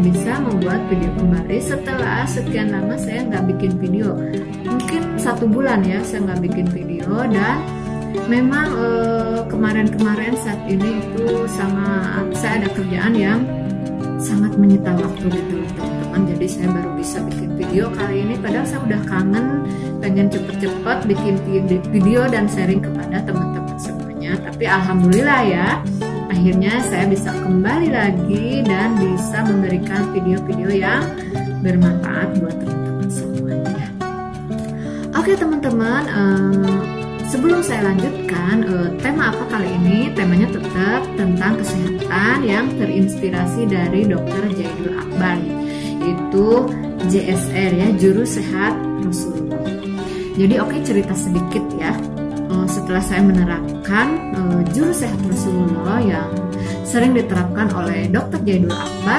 bisa membuat video kembali setelah sekian lama saya nggak bikin video. Mungkin 1 bulan ya saya nggak bikin video, dan memang kemarin-kemarin saat ini itu saya ada kerjaan yang sangat menyita waktu gitu teman-teman. Jadi saya baru bisa bikin video kali ini, padahal saya udah kangen, pengen cepet-cepet bikin video dan sharing kepada teman-teman semuanya. Tapi alhamdulillah ya, akhirnya saya bisa kembali lagi dan bisa memberikan video-video yang bermanfaat buat teman-teman semuanya. Oke teman-teman, sebelum saya lanjutkan tema apa kali ini, temanya tetap tentang kesehatan yang terinspirasi dari Dr. Jaidul Akbar, yaitu JSR ya, Juru Sehat Rasulullah. Jadi oke, cerita sedikit ya. Setelah saya menerapkan Juru Sehat Rasulullah yang sering diterapkan oleh Dr. Jaidul Akbar,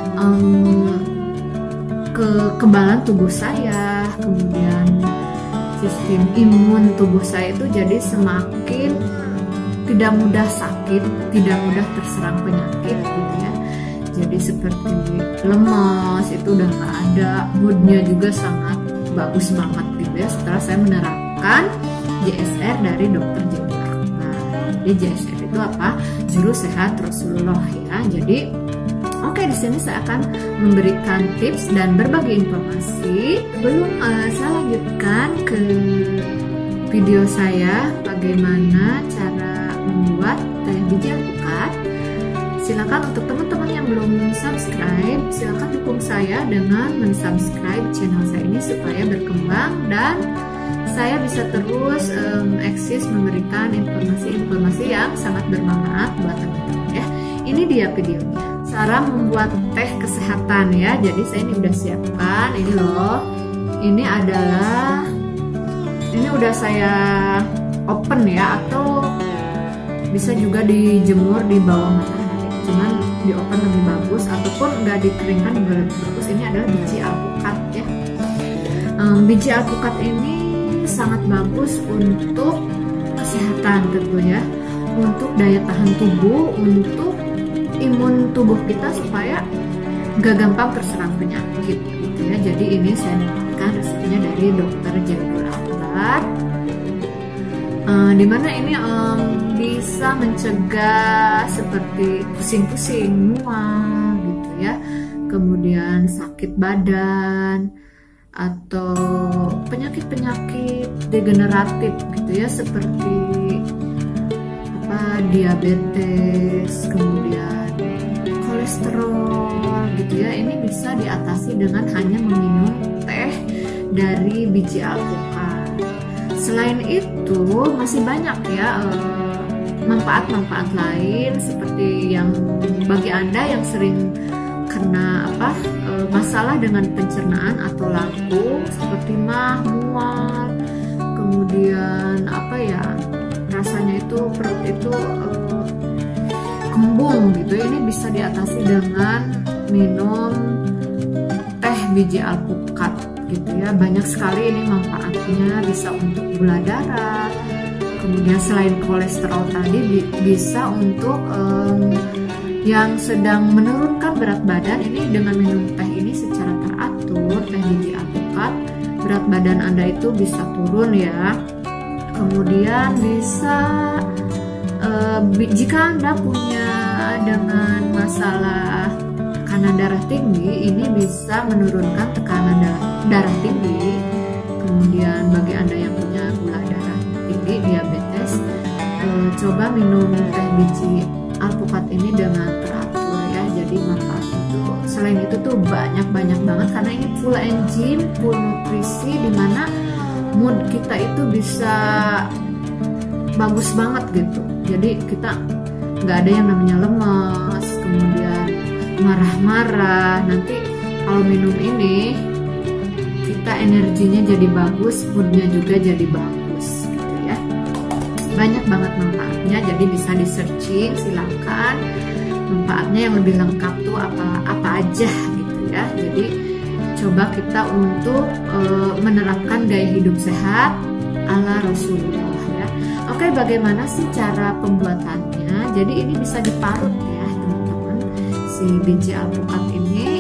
kekebalan tubuh saya, kemudian sistem imun tubuh saya itu jadi semakin tidak mudah sakit, tidak mudah terserang penyakit gitu ya. Jadi seperti lemas itu udah nggak ada, moodnya juga sangat bagus banget gitu ya setelah saya menerapkan JSR dari Dr. Jaidul Akbar. Jadi JSR itu apa? Juru Sehat Rasulullah ya. Jadi oke, di sini saya akan memberikan tips dan berbagi informasi. Belum saya lanjutkan ke video saya bagaimana cara membuat teh biji alpukat. Silakan untuk teman-teman yang belum subscribe, silakan dukung saya dengan mensubscribe channel saya ini supaya berkembang dan saya bisa terus eksis memberikan informasi-informasi yang sangat bermanfaat buat teman-teman ya. Ini dia videonya. Cara membuat teh kesehatan ya. Jadi saya ini udah siapkan, ini loh. Ini udah saya open ya, atau bisa juga dijemur di bawah matahari. Cuman di open lebih bagus, ataupun nggak dikeringkan juga lebih bagus. Ini adalah biji alpukat ya. Biji alpukat ini sangat bagus untuk kesehatan tentu ya, untuk daya tahan tubuh, untuk imun tubuh kita supaya gak gampang terserang penyakit gitu ya. Jadi ini saya dapatkan resepnya dari Dr. Jaidul Akbar, dimana ini bisa mencegah seperti pusing-pusing, mual gitu ya, kemudian sakit badan atau penyakit-penyakit degeneratif gitu ya, seperti diabetes, kemudian kolesterol gitu ya. Ini bisa diatasi dengan hanya meminum teh dari biji alpukat. Selain itu masih banyak ya manfaat-manfaat lain, seperti yang bagi Anda yang sering kena masalah dengan pencernaan atau lambung seperti mual, kemudian rasanya itu perut itu kembung gitu. Ini bisa diatasi dengan minum teh biji alpukat gitu ya. Banyak sekali ini manfaatnya, bisa untuk gula darah, kemudian selain kolesterol tadi bisa untuk yang sedang menurunkan berat badan. Ini dengan minum teh ini secara teratur, teh biji alpukat, berat badan Anda itu bisa turun ya. Kemudian bisa jika Anda punya dengan masalah tekanan darah tinggi, ini bisa menurunkan tekanan darah tinggi. Kemudian bagi Anda yang punya gula darah tinggi, diabetes, coba minum teh biji alpukat ini dengan teratur ya. Jadi manfaat itu selain itu tuh banyak banget karena ini full enzim, full nutrisi, dimana mood kita itu bisa bagus banget gitu. Jadi kita nggak ada yang namanya lemas, kemudian marah-marah. Nanti kalau minum ini kita energinya jadi bagus, moodnya juga jadi bagus gitu ya. Banyak banget manfaatnya, jadi bisa di searching, silakan manfaatnya yang lebih lengkap tuh apa aja gitu ya. Jadi coba kita untuk menerapkan gaya hidup sehat ala Rasulullah ya. Oke, bagaimana sih cara pembuatannya? Jadi ini bisa diparut ya teman-teman. Si biji alpukat ini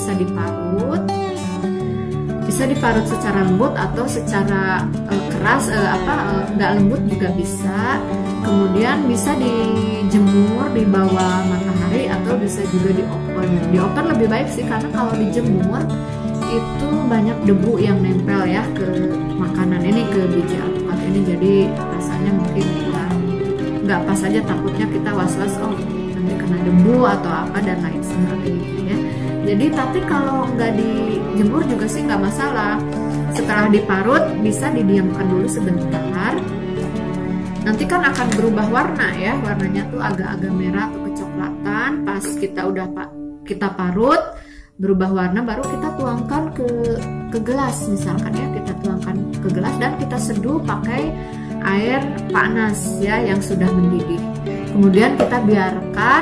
bisa diparut. Bisa diparut secara lembut atau secara keras, nggak lembut juga bisa. Kemudian bisa dijemur di bawah matahari atau bisa juga diopen. Diopen lebih baik sih, karena kalau dijemur itu banyak debu yang nempel ya ke makanan ini, ke biji alpukat ini. Jadi rasanya mungkin kurang, nggak pas aja, takutnya kita was-was nanti kena debu atau apa dan lain sebagainya ya. Jadi tapi kalau nggak dijemur juga sih nggak masalah. Setelah diparut bisa didiamkan dulu sebentar. Nanti kan akan berubah warna ya, warnanya tuh agak-agak merah atau kecoklatan. Pas kita parut berubah warna, baru kita tuangkan ke gelas misalkan ya, kita tuangkan ke gelas dan kita seduh pakai air panas ya yang sudah mendidih. Kemudian kita biarkan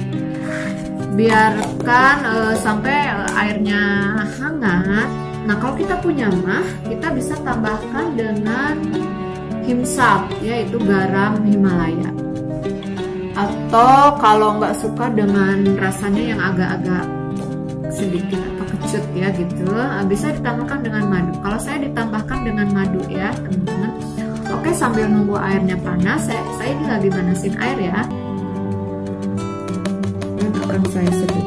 sampai airnya hangat. Nah, kalau kita punya mah, kita bisa tambahkan dengan himsap, yaitu garam Himalaya. Atau kalau nggak suka dengan rasanya yang agak-agak sedikit atau kecut ya gitu, bisa ditambahkan dengan madu. Kalau saya ditambahkan dengan madu ya teman-teman. Oke, sambil nunggu airnya panas, saya ini lagi manasin air ya. Akan saya seduh.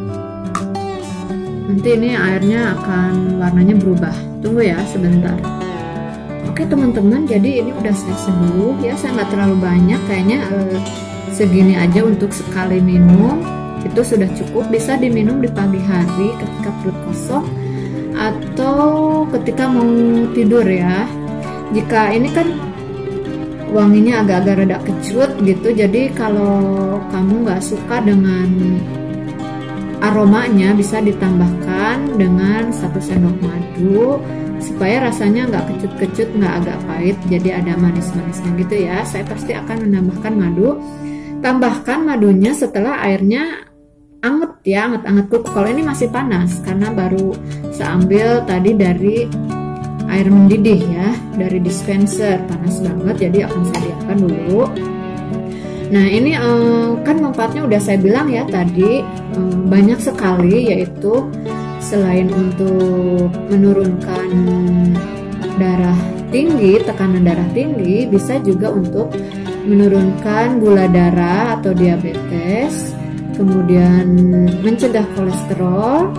Nanti ini airnya akan warnanya berubah. Tunggu ya sebentar. Oke teman-teman, jadi ini udah saya seduh ya. Saya nggak terlalu banyak, kayaknya segini aja untuk sekali minum. Itu sudah cukup. Bisa diminum di pagi hari ketika perut kosong atau ketika mau tidur ya. Jika ini kan wanginya agak-agak rada kecut gitu, jadi kalau kamu nggak suka dengan aromanya, bisa ditambahkan dengan 1 sendok madu supaya rasanya nggak kecut-kecut, nggak agak pahit, jadi ada manis-manisnya gitu ya. Saya pasti akan menambahkan madu. Tambahkan madunya setelah airnya anget ya, anget-anget kuku. Kalau ini masih panas karena baru saya ambil tadi dari air mendidih ya, dari dispenser, panas banget, jadi akan saya diamkan dulu. Nah ini kan manfaatnya udah saya bilang ya tadi, banyak sekali, yaitu selain untuk menurunkan darah tinggi, tekanan darah tinggi, bisa juga untuk menurunkan gula darah atau diabetes, kemudian mencegah kolesterol,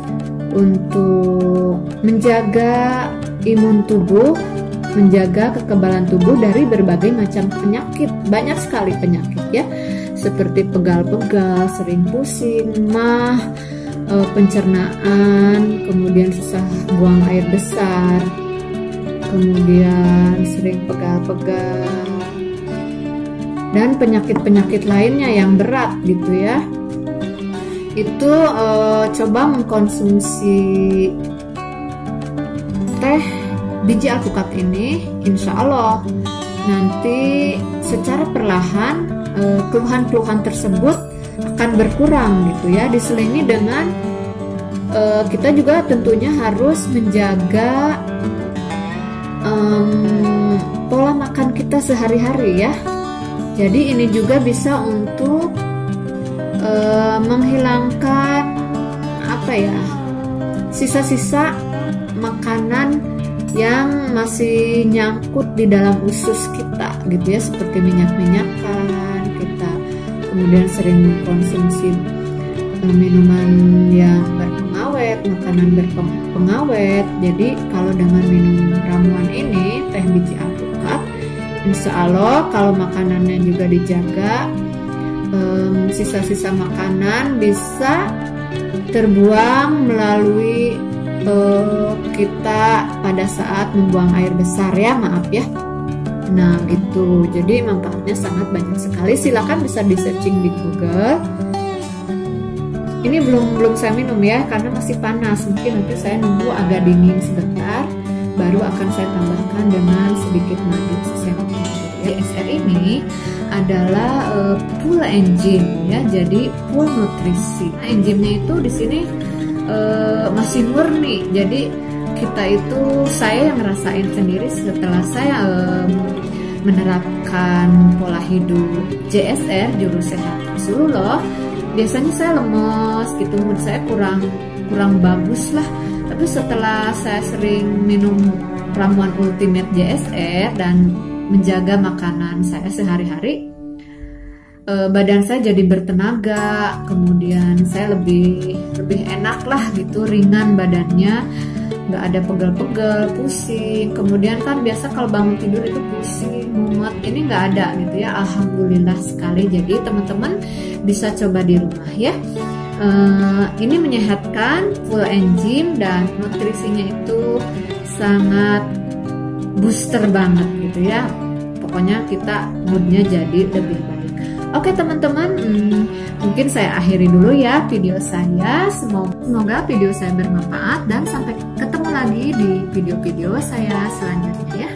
untuk menjaga imun tubuh, menjaga kekebalan tubuh dari berbagai macam penyakit. Banyak sekali penyakit ya, seperti pegal-pegal, sering pusing, mah, pencernaan, kemudian susah buang air besar, kemudian sering pegal-pegal, dan penyakit-penyakit lainnya yang berat gitu ya. Itu coba mengkonsumsi teh biji alpukat ini, insya Allah nanti secara perlahan keluhan-keluhan tersebut akan berkurang gitu ya. Diselingi dengan kita juga tentunya harus menjaga pola makan kita sehari-hari ya. Jadi ini juga bisa untuk menghilangkan apa ya, sisa-sisa makanan yang masih nyangkut di dalam usus kita gitu ya, seperti minyak-minyakan kita, kemudian sering mengkonsumsi minuman yang berpengawet, makanan berpengawet. Jadi kalau dengan minum ramuan ini, teh biji alpukat, insya Allah kalau makanannya juga dijaga, sisa-sisa makanan bisa terbuang melalui kita pada saat membuang air besar ya, maaf ya. Nah gitu, jadi manfaatnya sangat banyak sekali. Silakan bisa di searching di Google. Ini belum saya minum ya, karena masih panas. Mungkin nanti saya nunggu agak dingin sebentar, baru akan saya tambahkan dengan sedikit madu, sesendok madu. JSR ini adalah full enzim ya, jadi full nutrisi. Nah, enzimnya itu di sini masih murni, jadi kita itu, saya yang ngerasain sendiri setelah saya menerapkan pola hidup JSR, Juru Sehat Rasulullah, biasanya saya lemes gitu, mood saya kurang bagus lah. Tapi setelah saya sering minum ramuan Ultimate JSR dan menjaga makanan saya sehari-hari, badan saya jadi bertenaga, kemudian saya lebih enak lah gitu, ringan badannya, nggak ada pegel-pegel, pusing. Kemudian kan biasa kalau bangun tidur itu pusing, mumet, ini nggak ada gitu ya, alhamdulillah sekali. Jadi teman-teman bisa coba di rumah ya. Ini menyehatkan, full enzim, dan nutrisinya itu sangat booster banget gitu ya. Pokoknya kita moodnya jadi lebih baik. Oke teman-teman, mungkin saya akhiri dulu ya video saya. Semoga video saya bermanfaat, dan sampai ketemu lagi di video-video saya selanjutnya ya.